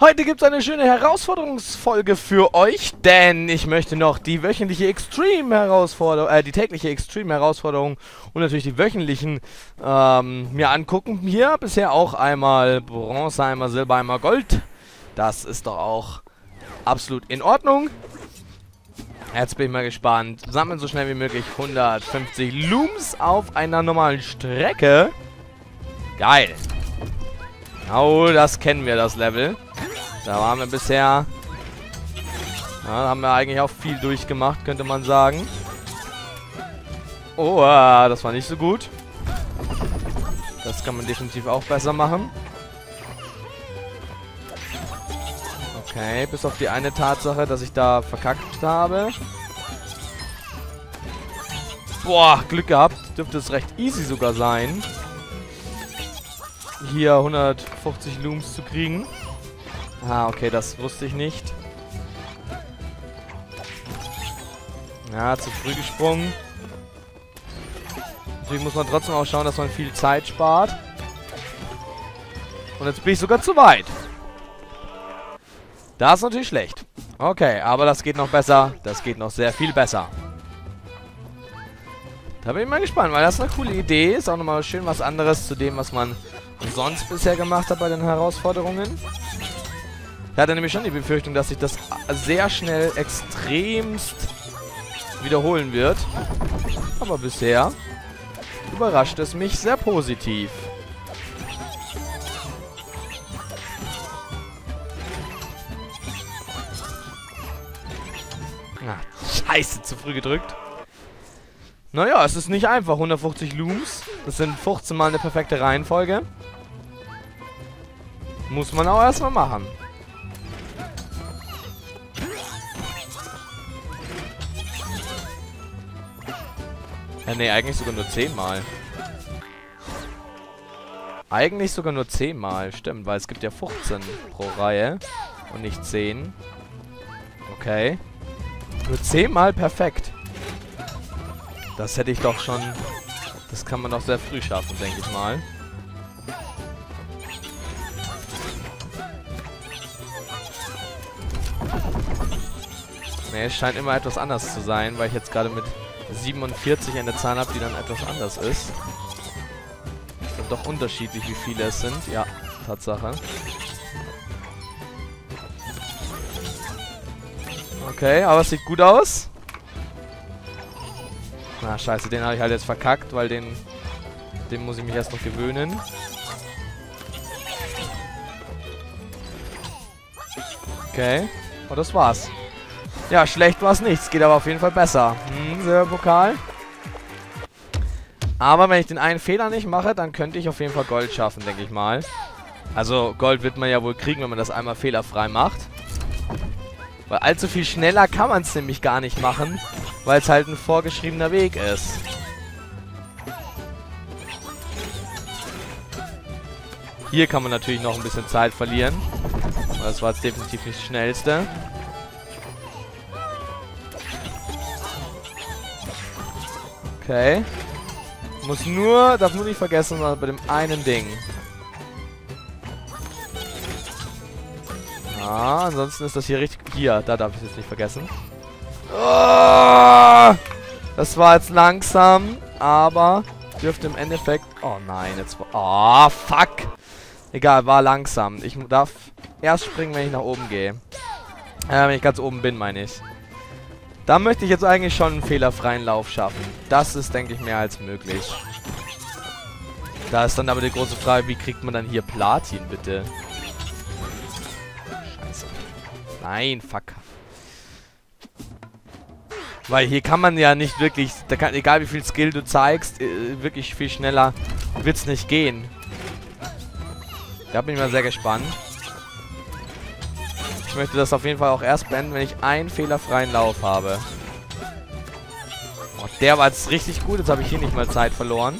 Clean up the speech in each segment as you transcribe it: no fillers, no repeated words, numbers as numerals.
Heute gibt es eine schöne Herausforderungsfolge für euch, denn ich möchte noch die wöchentliche Extreme-Herausforderung, die tägliche Extreme-Herausforderung und natürlich die wöchentlichen mir angucken. Hier bisher auch einmal Bronze, einmal Silber, einmal Gold. Das ist doch auch absolut in Ordnung. Jetzt bin ich mal gespannt. Sammeln so schnell wie möglich 150 Looms auf einer normalen Strecke. Geil. Genau, das kennen wir, das Level. Da waren wir bisher... Ja, da haben wir eigentlich auch viel durchgemacht, könnte man sagen. Oh, das war nicht so gut. Das kann man definitiv auch besser machen. Okay, bis auf die eine Tatsache, dass ich da verkackt habe. Boah, Glück gehabt. Dürfte es recht easy sogar sein, hier 150 Looms zu kriegen. Ah, okay, das wusste ich nicht. Ja, zu früh gesprungen. Natürlich muss man trotzdem auch schauen, dass man viel Zeit spart. Und jetzt bin ich sogar zu weit. Das ist natürlich schlecht. Okay, aber das geht noch besser. Das geht noch sehr viel besser. Da bin ich mal gespannt, weil das eine coole Idee ist. Auch nochmal schön was anderes zu dem, was man sonst bisher gemacht hat bei den Herausforderungen. Ich hatte nämlich schon die Befürchtung, dass sich das sehr schnell extremst wiederholen wird. Aber bisher überrascht es mich sehr positiv. Scheiße, zu früh gedrückt. Naja, es ist nicht einfach. 150 Looms. Das sind 15 Mal eine perfekte Reihenfolge. Muss man auch erstmal machen. Ja, nee, eigentlich sogar nur 10 Mal. Eigentlich sogar nur 10 Mal. Stimmt, weil es gibt ja 15 pro Reihe. Und nicht 10. Okay. Nur 10 Mal perfekt. Das hätte ich doch schon... Das kann man doch sehr früh schaffen, denke ich mal. Ne, es scheint immer etwas anders zu sein, weil ich jetzt gerade mit 47 eine Zahl habe, die dann etwas anders ist. Ist dann doch unterschiedlich, wie viele es sind. Ja, Tatsache. Okay, aber es sieht gut aus. Na, scheiße, den habe ich halt jetzt verkackt, weil den muss ich mich erst noch gewöhnen. Okay, und das war's. Ja, schlecht war es nichts, geht aber auf jeden Fall besser. Silberpokal. Aber wenn ich den einen Fehler nicht mache, dann könnte ich auf jeden Fall Gold schaffen, denke ich mal. Also Gold wird man ja wohl kriegen, wenn man das einmal fehlerfrei macht. Weil allzu viel schneller kann man es nämlich gar nicht machen, weil es halt ein vorgeschriebener Weg ist. Hier kann man natürlich noch ein bisschen Zeit verlieren. Aber das war jetzt definitiv nicht das Schnellste. Okay. Darf nur nicht vergessen, bei dem einen Ding. Ja, ansonsten ist das hier richtig... Hier, da darf ich es jetzt nicht vergessen. Oh, das war jetzt langsam, aber dürfte im Endeffekt... Oh nein, jetzt war... Oh, fuck. Egal, war langsam. Ich darf erst springen, wenn ich nach oben gehe. Wenn ich ganz oben bin, meine ich. Da möchte ich jetzt eigentlich schon einen fehlerfreien Lauf schaffen. Das ist, denke ich, mehr als möglich. Da ist dann aber die große Frage, wie kriegt man dann hier Platin, bitte? Scheiße. Nein, fuck. Weil hier kann man ja nicht wirklich, egal wie viel Skill du zeigst, wirklich viel schneller wird es nicht gehen. Da bin ich mal sehr gespannt. Ich möchte das auf jeden Fall auch erst beenden, wenn ich einen fehlerfreien Lauf habe. Oh, der war jetzt richtig gut. Jetzt habe ich hier nicht mal Zeit verloren.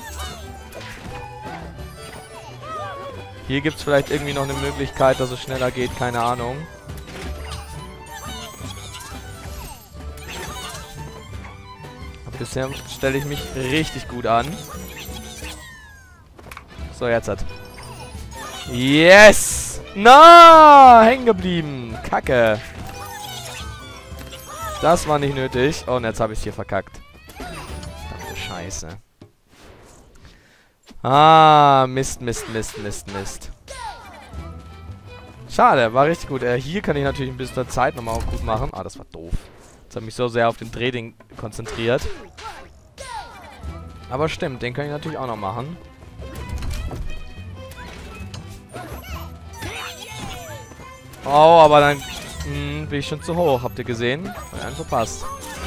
Hier gibt es vielleicht irgendwie noch eine Möglichkeit, dass es schneller geht. Keine Ahnung. Bisher stelle ich mich richtig gut an. So, jetzt hat. Yes! Na, hängen geblieben. Kacke. Das war nicht nötig. Oh, und jetzt habe ich es hier verkackt. Verdammte Scheiße. Ah, Mist, Mist, Mist, Mist, Mist. Schade, war richtig gut. Hier kann ich natürlich ein bisschen der Zeit nochmal gut machen. Ah, das war doof. Jetzt habe ich mich so sehr auf den Dreh konzentriert. Aber stimmt, den kann ich natürlich auch noch machen. Oh, aber dann bin ich schon zu hoch. Habt ihr gesehen? Hat einen verpasst.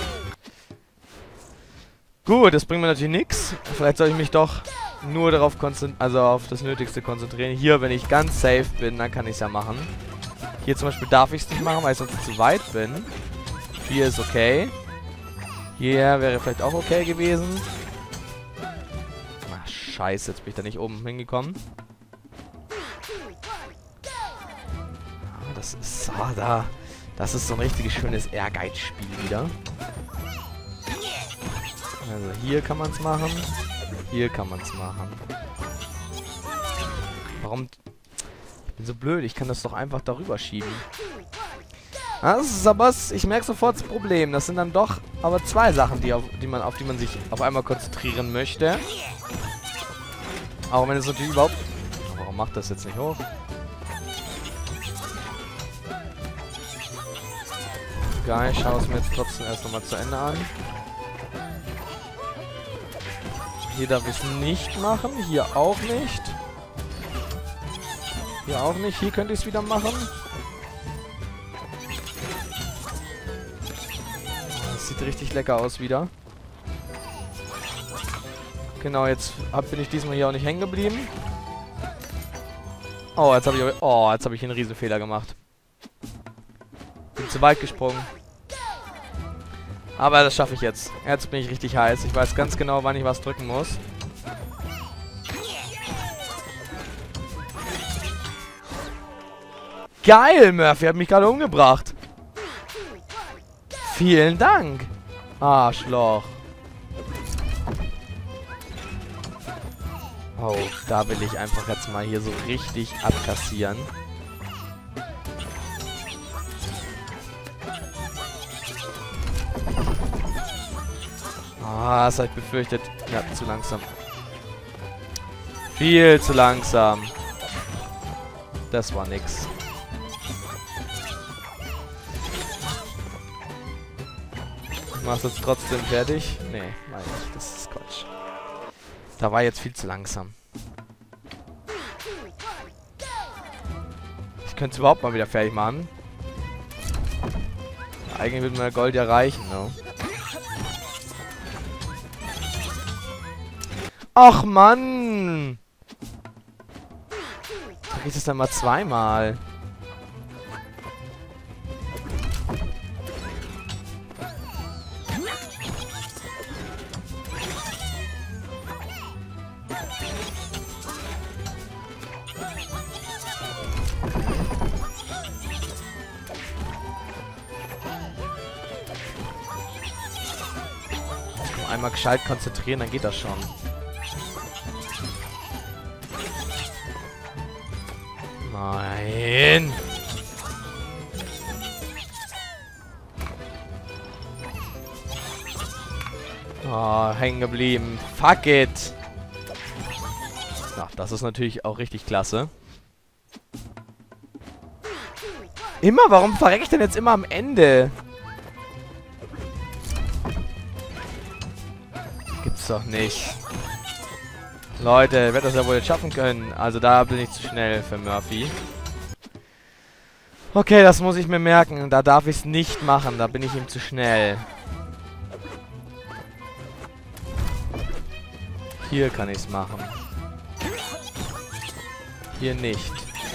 Gut, das bringt mir natürlich nichts. Vielleicht soll ich mich doch nur darauf auf das Nötigste konzentrieren. Hier, wenn ich ganz safe bin, dann kann ich es ja machen. Hier zum Beispiel darf ich es nicht machen, weil ich sonst zu weit bin. Hier ist okay. Hier wäre vielleicht auch okay gewesen. Ach, scheiße, jetzt bin ich da nicht oben hingekommen. Das ist das ist so ein richtig schönes Ehrgeizspiel wieder. Also hier kann man es machen. Hier kann man es machen. Warum? Ich bin so blöd. Ich kann das doch einfach darüber schieben. Das ist aber, ich merke sofort das Problem. Das sind dann doch aber zwei Sachen, auf die man sich auf einmal konzentrieren möchte. Auch wenn es natürlich überhaupt... Warum macht das jetzt nicht hoch? Geil, ich schaue es mir jetzt trotzdem erst nochmal zu Ende an. Hier darf ich es nicht machen, hier auch nicht. Hier auch nicht, hier könnte ich es wieder machen. Das sieht richtig lecker aus wieder. Genau, jetzt bin ich diesmal hier auch nicht hängen geblieben. Oh, jetzt habe ich einen riesen Fehler gemacht. Bin zu weit gesprungen. Aber das schaffe ich jetzt. Jetzt bin ich richtig heiß. Ich weiß ganz genau, wann ich was drücken muss. Geil, Murphy hat mich gerade umgebracht. Vielen Dank. Arschloch. Oh, da will ich einfach jetzt mal hier so richtig abkassieren. Ah, das habe ich befürchtet. Ja, zu langsam. Viel zu langsam. Das war nix. Machst du jetzt trotzdem fertig? Nee, meine ich. Das ist Quatsch. Da war jetzt viel zu langsam. Ich könnte es überhaupt mal wieder fertig machen. Eigentlich würde mir Gold ja reichen, ne? Ach Mann! Sag ich das dann mal zweimal? Einmal gescheit konzentrieren, dann geht das schon. Nein! Oh, hängen geblieben. Fuck it! Ach, das ist natürlich auch richtig klasse. Immer? Warum verrecke ich denn jetzt immer am Ende? Gibt's doch nicht. Leute, ich werde das ja wohl jetzt schaffen können. Also da bin ich zu schnell für Murphy. Okay, das muss ich mir merken. Da darf ich es nicht machen. Da bin ich ihm zu schnell. Hier kann ich es machen. Hier nicht.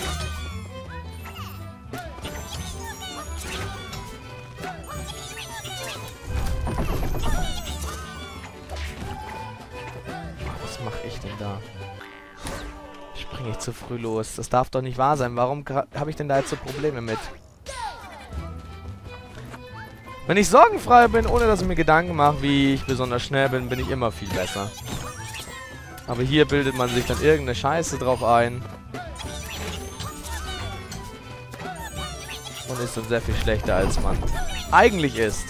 Was mache ich denn da? Springe ich zu früh los. Das darf doch nicht wahr sein. Warum habe ich denn da jetzt so Probleme mit? Wenn ich sorgenfrei bin, ohne dass ich mir Gedanken mache, wie ich besonders schnell bin, bin ich immer viel besser. Aber hier bildet man sich dann irgendeine Scheiße drauf ein. Und ist dann sehr viel schlechter, als man eigentlich ist.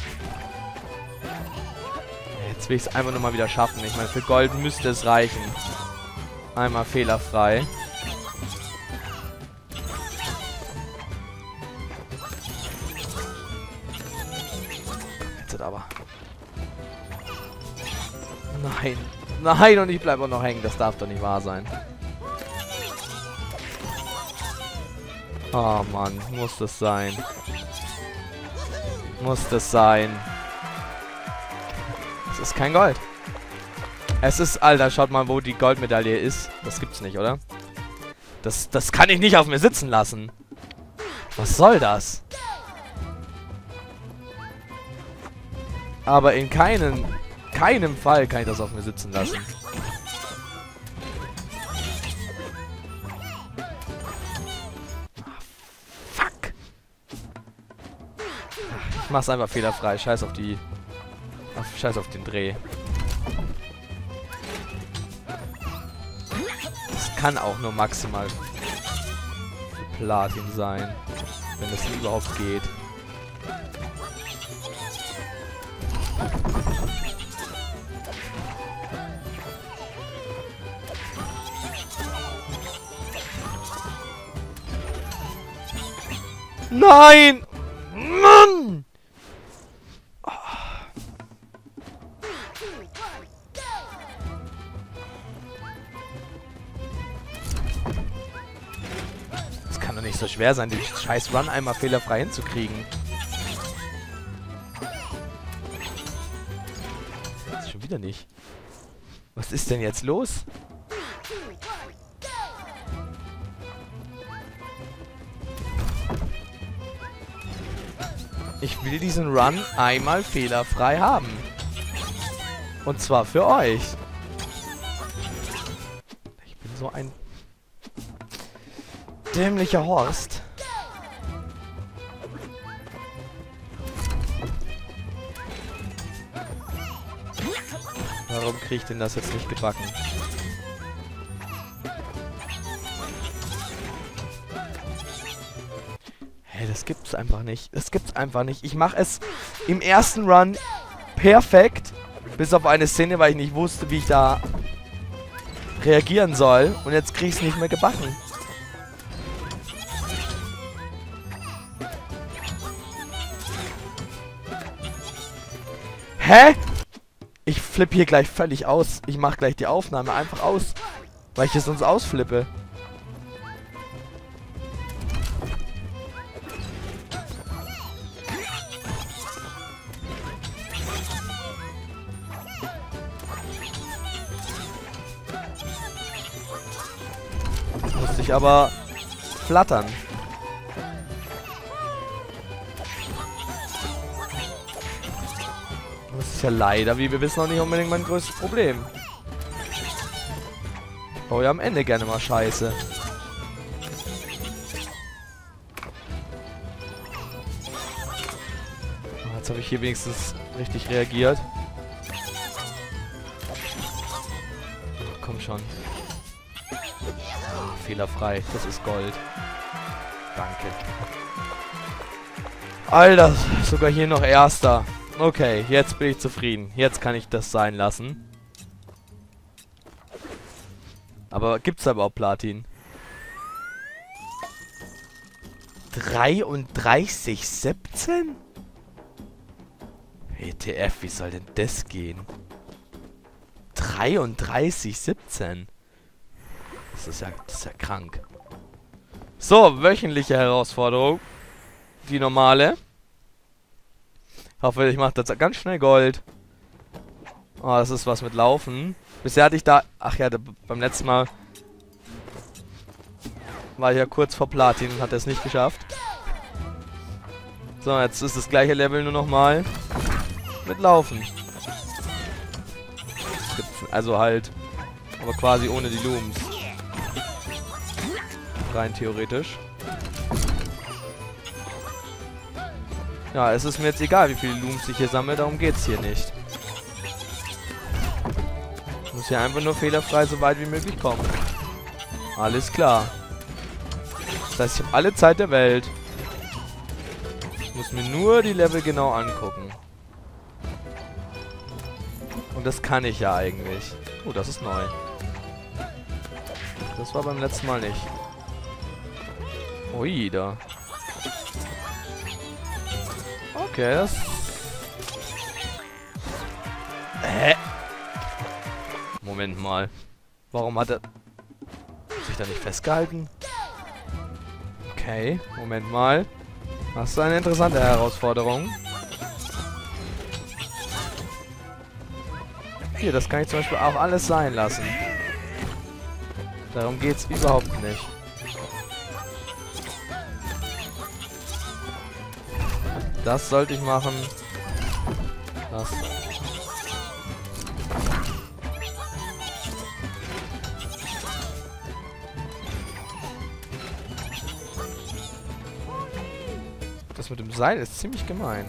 Jetzt will ich es einfach nur mal wieder schaffen. Ich meine, für Gold müsste es reichen. Einmal fehlerfrei. Jetzt aber. Nein. Nein, und ich bleibe auch noch hängen. Das darf doch nicht wahr sein. Oh Mann, muss das sein. Muss das sein. Es ist kein Gold. Es ist, Alter, schaut mal, wo die Goldmedaille ist. Das gibt's nicht, oder? Das kann ich nicht auf mir sitzen lassen. Was soll das? Aber in keinem Fall kann ich das auf mir sitzen lassen. Fuck. Ich mach's einfach fehlerfrei. Scheiß auf die... Scheiß auf den Dreh. Das kann auch nur maximal für Platin sein. Wenn das überhaupt geht. Nein! Mann! Das kann doch nicht so schwer sein, den scheiß Run einmal fehlerfrei hinzukriegen. Das ist schon wieder nicht. Was ist denn jetzt los? Ich will diesen Run einmal fehlerfrei haben. Und zwar für euch. Ich bin so ein dämlicher Horst. Warum kriege ich denn das jetzt nicht gebacken? Hey, das gibt's einfach nicht. Das gibt's einfach nicht. Ich mache es im ersten Run perfekt. Bis auf eine Szene, weil ich nicht wusste, wie ich da reagieren soll. Und jetzt kriege ich es nicht mehr gebacken. Hä? Ich flippe hier gleich völlig aus. Ich mache gleich die Aufnahme einfach aus. Weil ich es sonst ausflippe. Musste ich aber flattern. Das ist ja leider, wie wir wissen, auch nicht unbedingt mein größtes Problem. Ich baue ja am Ende gerne mal Scheiße. Oh, jetzt habe ich hier wenigstens richtig reagiert. Komm schon. Oh, fehlerfrei. Das ist Gold. Danke. Alter, sogar hier noch Erster. Okay, jetzt bin ich zufrieden. Jetzt kann ich das sein lassen. Aber gibt's da überhaupt Platin? 33,17? WTF, wie soll denn das gehen? 33,17? Das ist ja krank. So, wöchentliche Herausforderung. Die normale. Hoffe, ich mache das ganz schnell Gold. Oh, das ist was mit Laufen. Bisher hatte ich da... Ach ja, beim letzten Mal war ich ja kurz vor Platin und hatte es nicht geschafft. So, jetzt ist das gleiche Level nur nochmal mit Laufen. Also halt, aber quasi ohne die Looms. Rein theoretisch. Ja, es ist mir jetzt egal, wie viele Looms ich hier sammle, darum geht's hier nicht. Ich muss hier einfach nur fehlerfrei so weit wie möglich kommen. Alles klar. Das heißt, ich habe alle Zeit der Welt, Ich muss mir nur die Level genau angucken. Und das kann ich ja eigentlich. Oh, das ist neu. Das war beim letzten Mal nicht. Ui, da. Okay, das... Hä? Moment mal. Warum hat er sich da nicht festgehalten? Okay, Moment mal. Das ist eine interessante Herausforderung. Hier, das kann ich zum Beispiel auch alles sein lassen. Darum geht's überhaupt nicht. Das sollte ich machen. Das. Das mit dem Seil ist ziemlich gemein.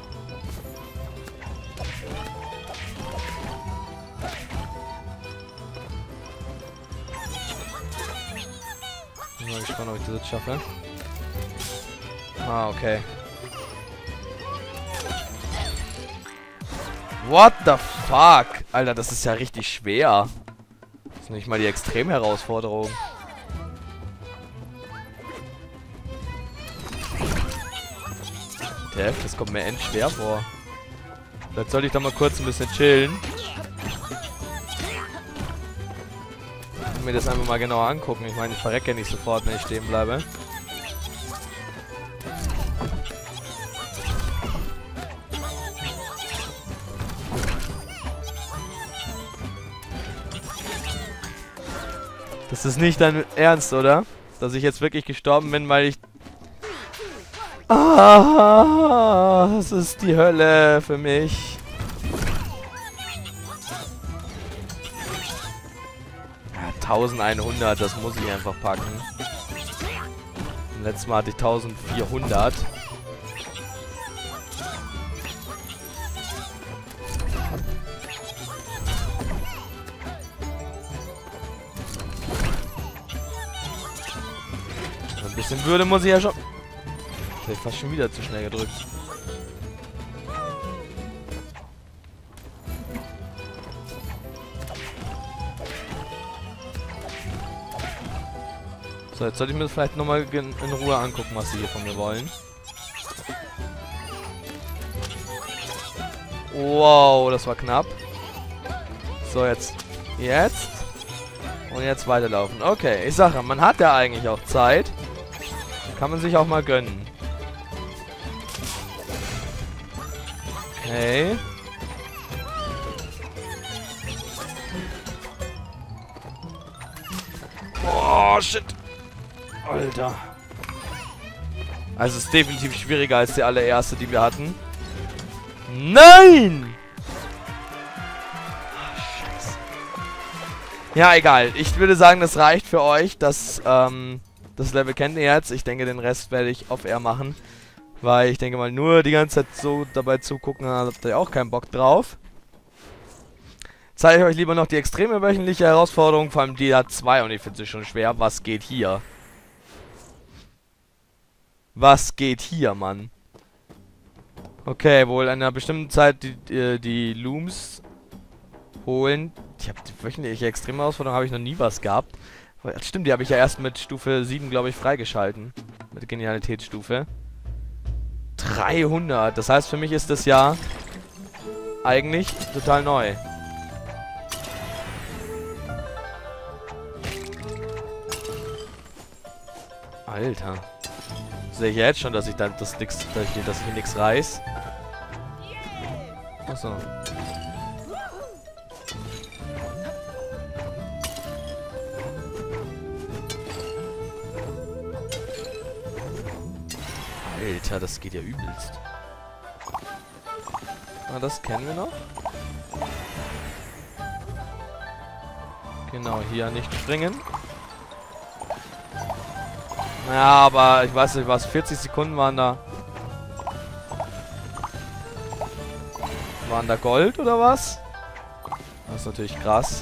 Ich bin mal gespannt, ob ich das jetzt schaffe. Ah, okay. What the fuck? Alter, das ist ja richtig schwer. Das ist nicht mal die Extrem-Herausforderung. Def, das kommt mir endschwer vor. Vielleicht sollte ich da mal kurz ein bisschen chillen. Und mir das einfach mal genauer angucken. Ich meine, ich verrecke ja nicht sofort, wenn ich stehen bleibe. Das ist nicht dein Ernst, oder? Dass ich jetzt wirklich gestorben bin, weil ich... Ah, das ist die Hölle für mich. Ja, 1100, das muss ich einfach packen. Letztes Mal hatte ich 1400. Ein bisschen Würde muss ich ja schon... Ich hab fast schon wieder zu schnell gedrückt. So, jetzt sollte ich mir das vielleicht nochmal in Ruhe angucken, was sie hier von mir wollen. Wow, das war knapp. So, jetzt. Jetzt. Und jetzt weiterlaufen. Okay, ich sage, man hat ja eigentlich auch Zeit. Kann man sich auch mal gönnen. Okay. Oh, shit. Alter. Also es ist definitiv schwieriger als die allererste, die wir hatten. Nein! Oh, Scheiße. Ja, egal. Ich würde sagen, das reicht für euch. Das Level kennt ihr jetzt. Ich denke, den Rest werde ich off-air machen. Weil ich denke mal, nur die ganze Zeit so dabei zugucken, habt ihr auch keinen Bock drauf. Zeige ich euch lieber noch die extreme wöchentliche Herausforderung, vor allem die hat 2 und ich finde sie schon schwer. Was geht hier? Was geht hier, Mann? Okay, wohl an einer bestimmten Zeit die Looms holen. Ich habe die wöchentliche extreme Herausforderung, habe ich noch nie was gehabt. Stimmt, die habe ich ja erst mit Stufe 7, glaube ich, freigeschalten. Mit der Genialitätsstufe. 300. Das heißt, für mich ist das ja eigentlich total neu. Alter. Sehe ich ja jetzt schon, dass ich dann dass ich nichts reiß. Achso. Alter, das geht ja übelst. Ah, das kennen wir noch. Genau, hier nicht springen. Ja, aber ich weiß nicht, was 40 Sekunden waren da. Waren da Gold oder was? Das ist natürlich krass.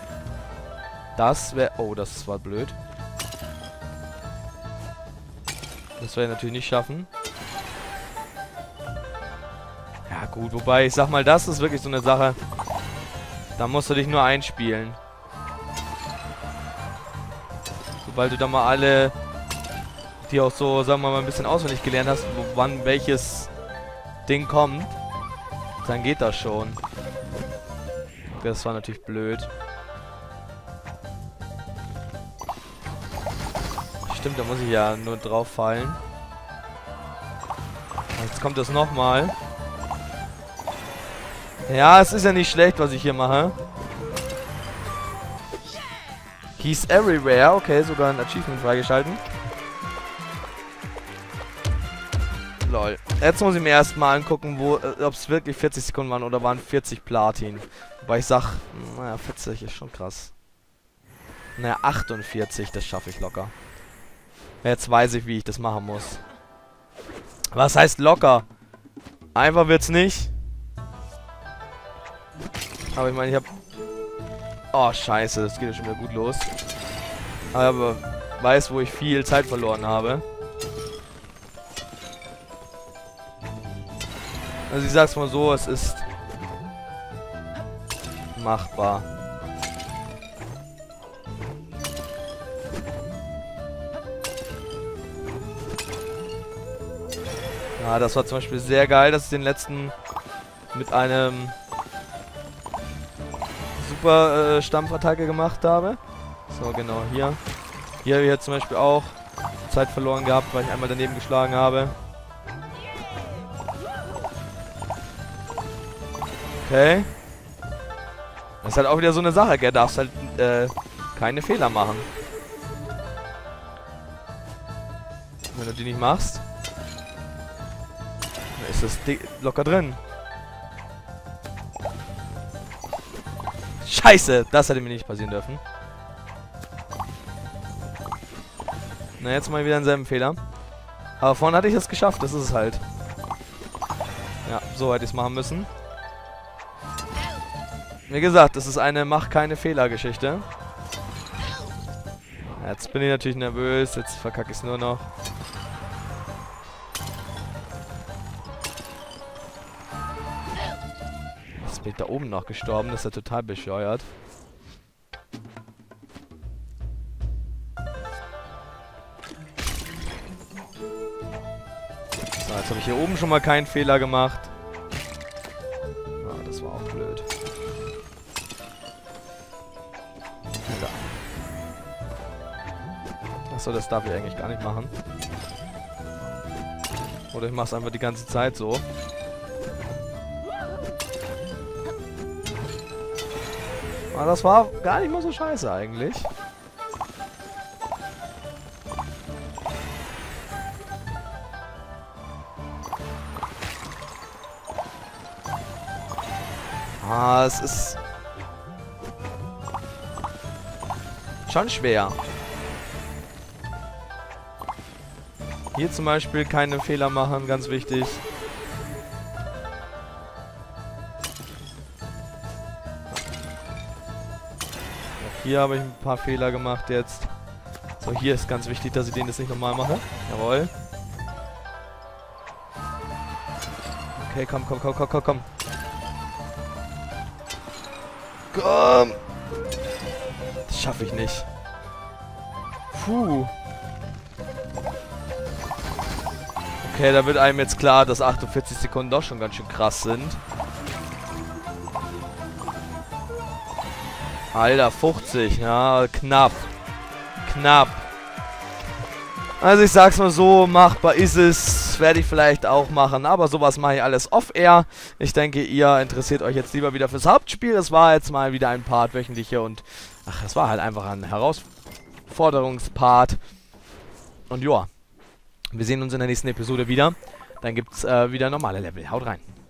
Das wäre... Oh, das war blöd. Das werde ich natürlich nicht schaffen. Ja gut, wobei, ich sag mal, das ist wirklich so eine Sache. Da musst du dich nur einspielen. Sobald du da mal alle, die auch so, sagen wir mal, ein bisschen auswendig gelernt hast, wann welches Ding kommt, dann geht das schon. Das war natürlich blöd. Stimmt, da muss ich ja nur drauf fallen. Jetzt kommt das nochmal. Ja, es ist ja nicht schlecht, was ich hier mache. He's everywhere. Okay, sogar ein Achievement freigeschalten. Lol. Jetzt muss ich mir erstmal angucken, ob es wirklich 40 Sekunden waren oder waren 40 Platin. Wobei ich sag, naja, 40 ist schon krass. Naja, 48, das schaffe ich locker. Jetzt weiß ich, wie ich das machen muss. Was heißt locker? Einfach wird's nicht. Aber ich meine, ich hab... Oh, scheiße, das geht ja schon wieder gut los. Aber weiß, wo ich viel Zeit verloren habe. Also ich sag's mal so, es ist machbar. Ja, das war zum Beispiel sehr geil, dass ich den letzten mit einem super Stampfattacke gemacht habe. So, genau, hier. Hier habe ich jetzt zum Beispiel auch Zeit verloren gehabt, weil ich einmal daneben geschlagen habe. Okay. Das ist halt auch wieder so eine Sache, gell? Darfst halt keine Fehler machen. Wenn du die nicht machst, dann ist das locker drin. Scheiße, das hätte mir nicht passieren dürfen. Na, jetzt mal wieder denselben Fehler. Aber vorhin hatte ich es geschafft, das ist es halt. Ja, so hätte ich es machen müssen. Wie gesagt, das ist eine Mach-keine-Fehler-Geschichte. Jetzt bin ich natürlich nervös, jetzt verkacke ich es nur noch. Jetzt bin ich da oben noch gestorben, das ist ja total bescheuert. So, jetzt habe ich hier oben schon mal keinen Fehler gemacht. Ah, das war auch blöd. Achso, das darf ich eigentlich gar nicht machen. Oder ich mache es einfach die ganze Zeit so. Aber das war gar nicht mal so scheiße eigentlich. Ah, es ist schon schwer. Hier zum Beispiel keine Fehler machen, ganz wichtig. Auch hier habe ich ein paar Fehler gemacht jetzt. So, hier ist ganz wichtig, dass ich den jetzt nicht nochmal mache. Jawohl. Okay, komm, komm, komm, komm, komm, komm. Komm! Das schaffe ich nicht. Puh. Okay, da wird einem jetzt klar, dass 48 Sekunden doch schon ganz schön krass sind. Alter, 50, ja, knapp. Knapp. Also ich sag's mal so, machbar ist es, werde ich vielleicht auch machen, aber sowas mache ich alles off-air. Ich denke, ihr interessiert euch jetzt lieber wieder fürs Hauptspiel. Es war jetzt mal wieder ein Part wöchentliche und, ach, es war halt einfach ein Herausforderungspart. Und ja. Wir sehen uns in der nächsten Episode wieder. Dann gibt es wieder normale Level. Haut rein.